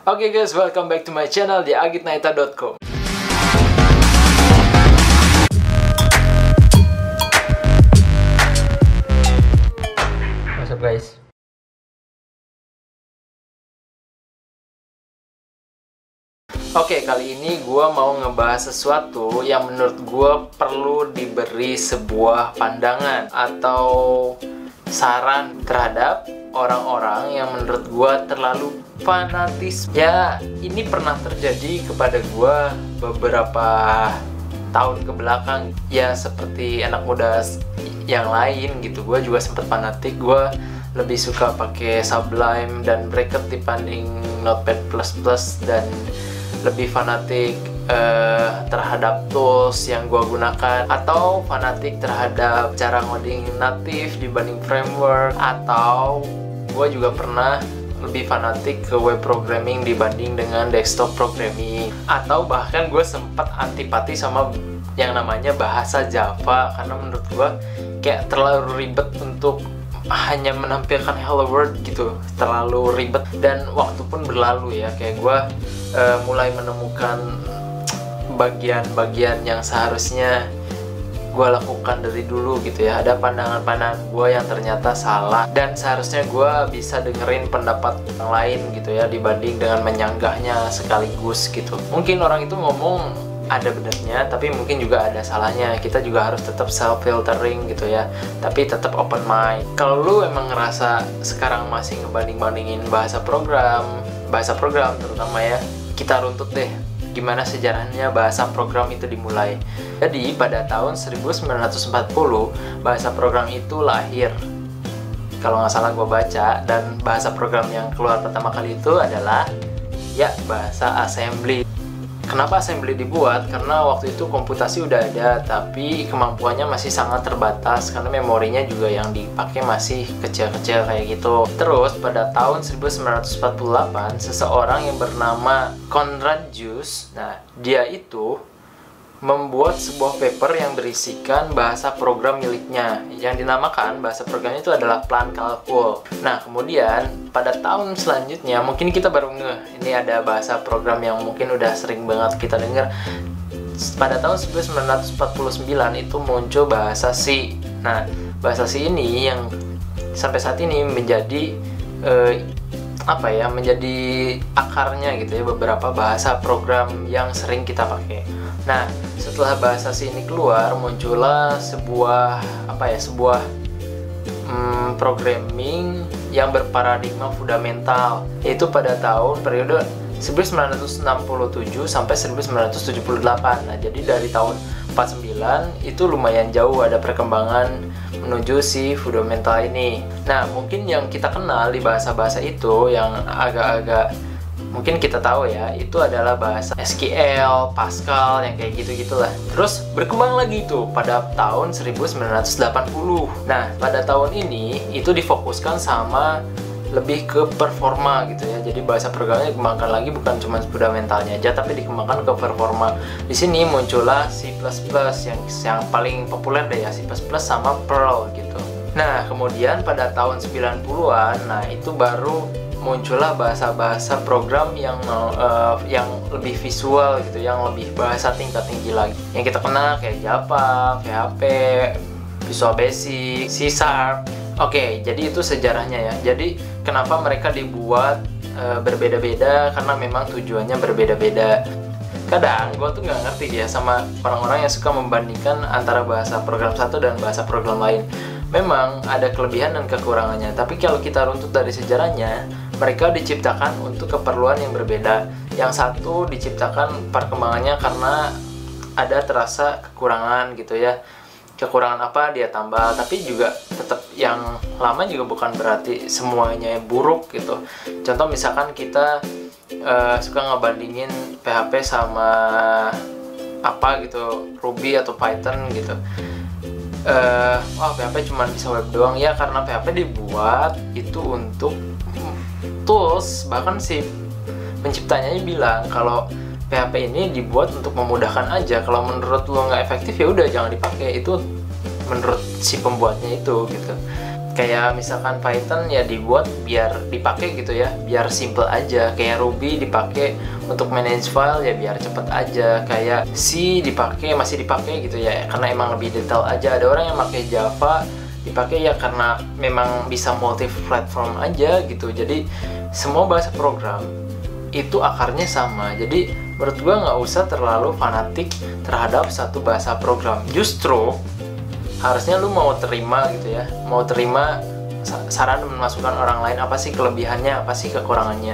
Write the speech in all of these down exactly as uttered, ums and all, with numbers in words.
Oke guys, welcome back to my channel di agitnaita dot com. What's up guys? Oke, kali ini gue mau ngebahas sesuatu yang menurut gue perlu diberi sebuah pandangan atau saran terhadap orang-orang yang menurut gue terlalu fanatis. Ya, ini pernah terjadi kepada gue beberapa tahun ke belakang. Ya, seperti anak muda yang lain gitu, gue juga sempat fanatik. Gue lebih suka pakai Sublime dan Bracket dibanding Notepad plus plus, dan lebih fanatik uh, terhadap tools yang gue gunakan, atau fanatik terhadap cara ngoding native dibanding framework, atau gue juga pernah lebih fanatik ke web programming dibanding dengan desktop programming, atau bahkan gue sempat antipati sama yang namanya bahasa Java karena menurut gue kayak terlalu ribet untuk hanya menampilkan hello world gitu, terlalu ribet. Dan waktu pun berlalu ya, kayak gue uh, mulai menemukan bagian-bagian yang seharusnya gue lakukan dari dulu gitu ya. Ada pandangan-pandangan gue yang ternyata salah, dan seharusnya gue bisa dengerin pendapat yang lain gitu ya, dibanding dengan menyanggahnya sekaligus gitu. Mungkin orang itu ngomong ada benarnya, tapi mungkin juga ada salahnya. Kita juga harus tetap self filtering gitu ya, tapi tetap open mind. Kalau lu emang ngerasa sekarang masih ngebanding-bandingin bahasa program bahasa program terutama ya, kita runtut deh gimana sejarahnya bahasa program itu dimulai. Jadi pada tahun seribu sembilan ratus empat puluh bahasa program itu lahir, kalau nggak salah gue baca. Dan bahasa program yang keluar pertama kali itu adalah ya bahasa assembly. Kenapa assembly dibuat? Karena waktu itu komputasi udah ada, tapi kemampuannya masih sangat terbatas karena memorinya juga yang dipakai masih kecil-kecil kayak gitu. Terus pada tahun seribu sembilan ratus empat puluh delapan, seseorang yang bernama Konrad Zuse, nah dia itu membuat sebuah paper yang berisikan bahasa program miliknya yang dinamakan bahasa programnya itu adalah Plan Calcul. Nah kemudian pada tahun selanjutnya, mungkin kita baru ngeh ini ada bahasa program yang mungkin udah sering banget kita dengar. Pada tahun seribu sembilan ratus empat puluh sembilan itu muncul bahasa C. Nah bahasa C ini yang sampai saat ini menjadi eh, apa ya, menjadi akarnya gitu ya beberapa bahasa program yang sering kita pakai. Nah, setelah bahasa C ini keluar, muncullah sebuah apa ya, sebuah hmm, programming yang berparadigma fundamental, yaitu pada tahun periode seribu sembilan ratus enam puluh tujuh sampai seribu sembilan ratus tujuh puluh delapan. Nah, jadi dari tahun empat puluh sembilan itu lumayan jauh ada perkembangan menuju si fundamental ini. Nah, mungkin yang kita kenal di bahasa-bahasa itu yang agak-agak mungkin kita tahu ya, itu adalah bahasa S Q L, Pascal, yang kayak gitu-gitulah. Terus berkembang lagi itu pada tahun seribu sembilan ratus delapan puluh. Nah, pada tahun ini itu difokuskan sama lebih ke performa gitu ya. Jadi bahasa programnya dikembangkan lagi, bukan cuma fundamentalnya aja, tapi dikembangkan ke performa. Di sini muncullah C plus plus yang yang paling populer deh ya, C plus plus sama Perl gitu. Nah, kemudian pada tahun sembilan puluhan, nah itu baru muncullah bahasa-bahasa program yang uh, yang lebih visual gitu, yang lebih bahasa tingkat tinggi lagi. Yang kita kenal kayak Java, P H P, Visual Basic, C Sharp. Oke, jadi itu sejarahnya ya. Jadi kenapa mereka dibuat uh, berbeda-beda? Karena memang tujuannya berbeda-beda. Kadang gue tuh nggak ngerti ya sama orang-orang yang suka membandingkan antara bahasa program satu dan bahasa program lain. Memang ada kelebihan dan kekurangannya, tapi kalau kita runtut dari sejarahnya, mereka diciptakan untuk keperluan yang berbeda. Yang satu diciptakan perkembangannya karena ada terasa kekurangan gitu ya. Kekurangan apa dia tambah, tapi juga tetap yang lama juga bukan berarti semuanya buruk gitu. Contoh misalkan kita uh, suka ngebandingin P H P sama apa gitu, Ruby atau Python gitu. Uh, oh P H P cuma bisa web doang ya, karena P H P dibuat itu untuk tools. Bahkan si penciptanya bilang kalau P H P ini dibuat untuk memudahkan aja. Kalau menurut lo nggak efektif ya udah jangan dipakai. Itu menurut si pembuatnya itu gitu. Kayak misalkan Python ya dibuat biar dipakai gitu ya, biar simple aja. Kayak Ruby dipakai untuk manage file ya biar cepet aja. Kayak C dipakai masih dipakai gitu ya, karena emang lebih detail aja. Ada orang yang pakai Java dipakai ya karena memang bisa multi platform aja gitu. Jadi semua bahasa program itu akarnya sama. Jadi menurut gua nggak usah terlalu fanatik terhadap satu bahasa program. Justru harusnya lu mau terima gitu ya, mau terima saran dan masukan orang lain, apa sih kelebihannya, apa sih kekurangannya.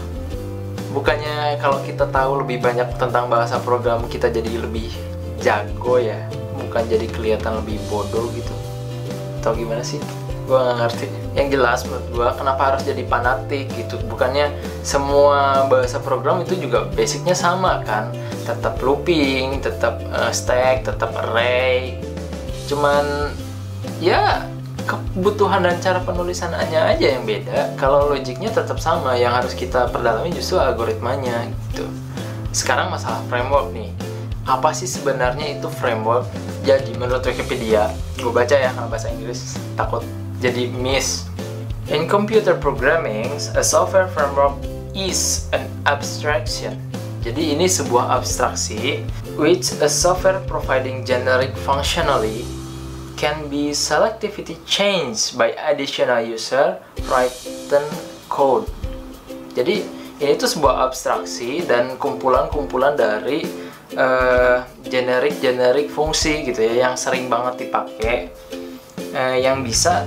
Bukannya kalau kita tahu lebih banyak tentang bahasa program kita jadi lebih jago ya, bukan jadi kelihatan lebih bodoh gitu. Atau gimana sih? Gua nggak ngerti. Yang jelas menurut gua kenapa harus jadi fanatik gitu. Bukannya semua bahasa program itu juga basicnya sama kan, tetap looping, tetap uh, stack, tetap array. Cuman ya kebutuhan dan cara penulisannya aja yang beda. Kalau logiknya tetap sama, yang harus kita perdalami justru algoritmanya gitu. Sekarang masalah framework nih. Apa sih sebenarnya itu framework? Jadi menurut Wikipedia, gue baca ya kalau bahasa Inggris takut jadi miss. In computer programming, a software framework is an abstraction. Jadi ini sebuah abstraksi which a software providing generic functionality can be selectively changed by additional user written code. Jadi ini tuh sebuah abstraksi dan kumpulan-kumpulan dari generik-generik uh, fungsi gitu ya, yang sering banget dipakai, uh, yang bisa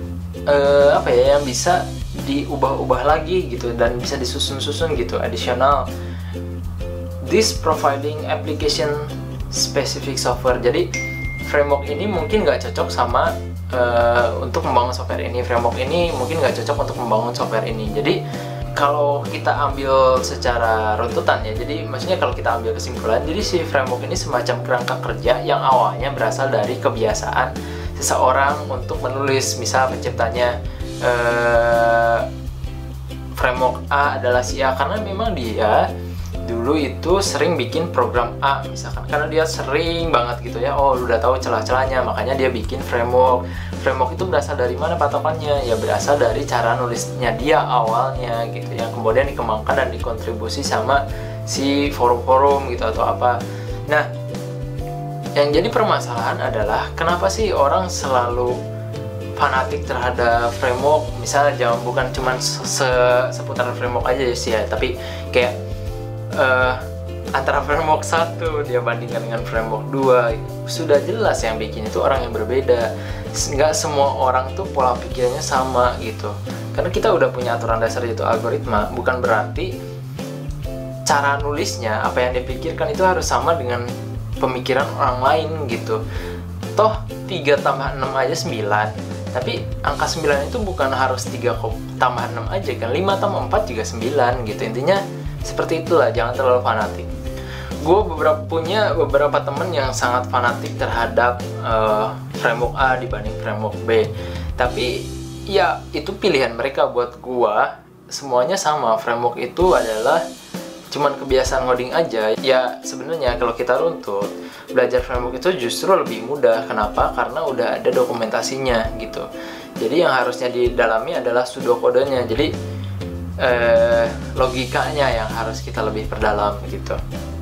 uh, apa ya, yang bisa diubah-ubah lagi gitu dan bisa disusun-susun gitu, additional. This providing application specific software. Jadi framework ini mungkin nggak cocok sama uh, untuk membangun software ini, framework ini mungkin nggak cocok untuk membangun software ini. Jadi kalau kita ambil secara runtutan ya, jadi maksudnya kalau kita ambil kesimpulan, jadi si framework ini semacam kerangka kerja yang awalnya berasal dari kebiasaan seseorang untuk menulis. Misal penciptanya uh, framework A adalah si A karena memang dia dulu itu sering bikin program A misalkan, karena dia sering banget gitu ya, oh udah tahu celah-celahnya, makanya dia bikin framework. Framework itu berasal dari mana patokannya? Ya berasal dari cara nulisnya dia awalnya gitu, yang kemudian dikembangkan dan dikontribusi sama si forum-forum gitu atau apa. Nah, yang jadi permasalahan adalah kenapa sih orang selalu fanatik terhadap framework? Misalnya jangan bukan cuman se seputaran framework aja sih ya, tapi kayak Uh, antara framework satu dia bandingkan dengan framework dua, sudah jelas yang bikin itu orang yang berbeda. Nggak semua orang tuh pola pikirnya sama gitu. Karena kita udah punya aturan dasar yaitu algoritma, bukan berarti cara nulisnya, apa yang dipikirkan itu harus sama dengan pemikiran orang lain gitu. Toh tiga tambah enam aja sembilan, tapi angka sembilan itu bukan harus tiga tambah enam aja kan, lima tambah empat juga sembilan gitu. Intinya seperti itulah, jangan terlalu fanatik. Gue beberapa punya beberapa temen yang sangat fanatik terhadap uh, framework A dibanding framework B. Tapi ya itu pilihan mereka. Buat gue semuanya sama. Framework itu adalah cuman kebiasaan ngoding aja. Ya sebenarnya kalau kita runtut, belajar framework itu justru lebih mudah. Kenapa? Karena udah ada dokumentasinya gitu. Jadi yang harusnya didalami adalah pseudokodenya. Jadi Eh, logikanya yang harus kita lebih perdalam gitu.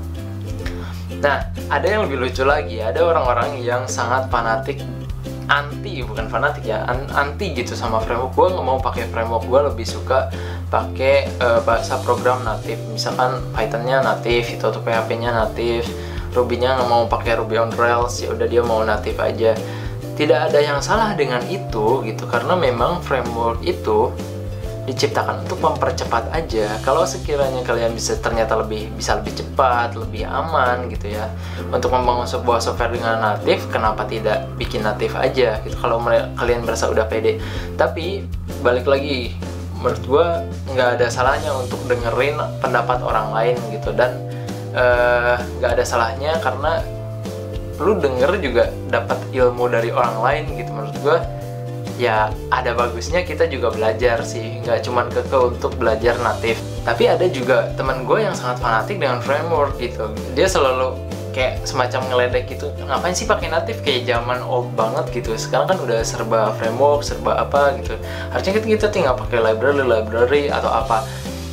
Nah, ada yang lebih lucu lagi, ada orang-orang yang sangat fanatik, anti, bukan fanatik ya, anti gitu sama framework. Gue nggak mau pakai framework, gue lebih suka pakai uh, bahasa program natif. Misalkan Python-nya natif, itu atau P H P-nya natif, Ruby-nya nggak mau pakai Ruby on Rails, ya udah dia mau natif aja. Tidak ada yang salah dengan itu gitu, karena memang framework itu diciptakan untuk mempercepat aja. Kalau sekiranya kalian bisa ternyata lebih bisa lebih cepat, lebih aman gitu ya untuk membangun sebuah software dengan natif, kenapa tidak bikin natif aja gitu kalau kalian merasa udah pede. Tapi balik lagi, menurut gue nggak ada salahnya untuk dengerin pendapat orang lain gitu, dan nggak uh, ada salahnya karena lu denger juga dapat ilmu dari orang lain gitu. Menurut gue ya ada bagusnya kita juga belajar sih, nggak cuman keke untuk belajar natif. Tapi ada juga teman gue yang sangat fanatik dengan framework gitu. Dia selalu kayak semacam ngeledek gitu, ngapain sih pakai native, kayak zaman old banget gitu. Sekarang kan udah serba framework, serba apa gitu, harusnya kita, kita tinggal pakai library library atau apa.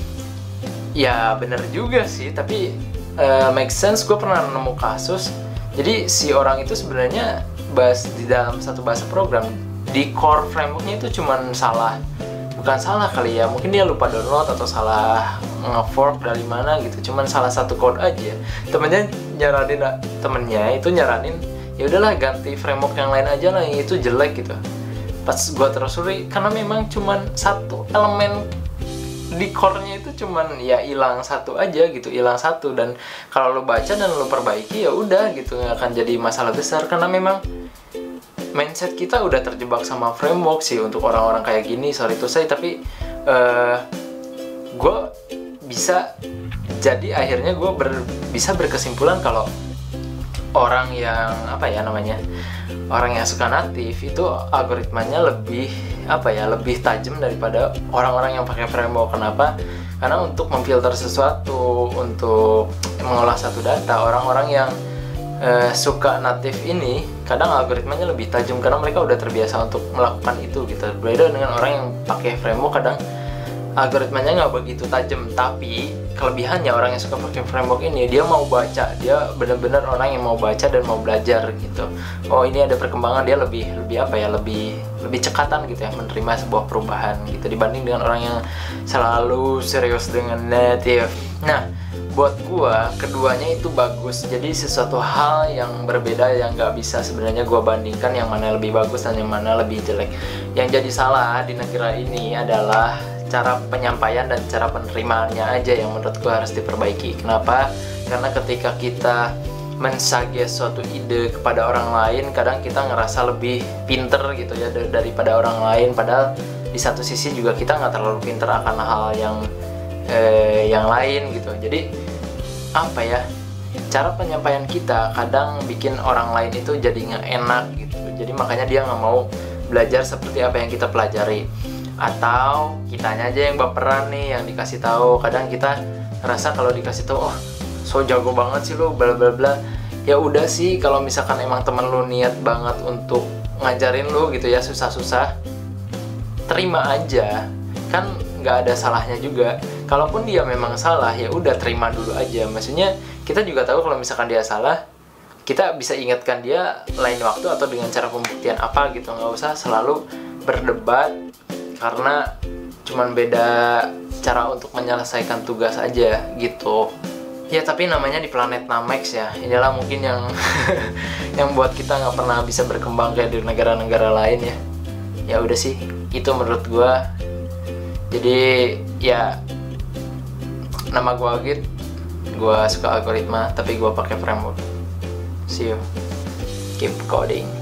Ya bener juga sih, tapi uh, make sense. Gue pernah nemu kasus, jadi si orang itu sebenarnya bahas di dalam satu bahasa program, di core frameworknya itu cuman salah, bukan salah kali ya, mungkin dia lupa download atau salah nge-fork dari mana gitu, cuman salah satu code aja. Temennya nyaranin, temennya itu nyaranin, ya udahlah ganti framework yang lain aja lah, yang itu jelek gitu. Pas gua telusuri, karena memang cuman satu elemen di core-nya itu cuman ya hilang satu aja gitu, hilang satu. Dan kalau lo baca dan lo perbaiki ya udah gitu, nggak akan jadi masalah besar, karena memang mindset kita udah terjebak sama framework sih untuk orang-orang kayak gini. Sorry to say, tapi uh, gue bisa jadi akhirnya gue ber, bisa berkesimpulan kalau orang yang apa ya namanya, orang yang suka native itu algoritmanya lebih apa ya, lebih tajam daripada orang-orang yang pakai framework. Kenapa? Karena untuk memfilter sesuatu, untuk mengolah satu data, orang-orang yang uh, suka native ini kadang algoritmanya lebih tajam karena mereka udah terbiasa untuk melakukan itu gitu. Berbeda dengan orang yang pakai framework, kadang algoritmanya nggak begitu tajam. Tapi kelebihannya orang yang suka pakai framework ini, dia mau baca, dia benar-benar orang yang mau baca dan mau belajar gitu. Oh ini ada perkembangan, dia lebih lebih apa ya, lebih lebih cekatan gitu ya menerima sebuah perubahan gitu, dibanding dengan orang yang selalu serius dengan native. Nah, buat gua keduanya itu bagus. Jadi sesuatu hal yang berbeda yang nggak bisa sebenarnya gua bandingkan yang mana lebih bagus dan yang mana lebih jelek. Yang jadi salah di negara ini adalah cara penyampaian dan cara penerimaannya aja yang menurut gue harus diperbaiki. Kenapa? Karena ketika kita mensuggest suatu ide kepada orang lain, kadang kita ngerasa lebih pinter gitu ya daripada orang lain. Padahal di satu sisi juga kita nggak terlalu pinter akan hal yang eh, yang lain gitu. Jadi apa ya? Cara penyampaian kita kadang bikin orang lain itu jadi nggak enak gitu. Jadi makanya dia nggak mau belajar seperti apa yang kita pelajari. Atau kitanya aja yang baperan nih yang dikasih tahu. Kadang kita ngerasa kalau dikasih tahu, oh so jago banget sih lo bla bla bla. Ya udah sih, kalau misalkan emang temen lo niat banget untuk ngajarin lo gitu ya susah-susah, terima aja, kan nggak ada salahnya juga. Kalaupun dia memang salah, ya udah terima dulu aja. Maksudnya kita juga tahu kalau misalkan dia salah, kita bisa ingatkan dia lain waktu atau dengan cara pembuktian apa gitu. Nggak usah selalu berdebat karena cuman beda cara untuk menyelesaikan tugas aja gitu. Ya tapi namanya di planet Namex ya, inilah mungkin yang yang buat kita nggak pernah bisa berkembang kayak di negara-negara lain ya. Ya udah sih, itu menurut gua. Jadi ya, nama gua Agit, gua suka algoritma tapi gua pakai framework. See you, keep coding.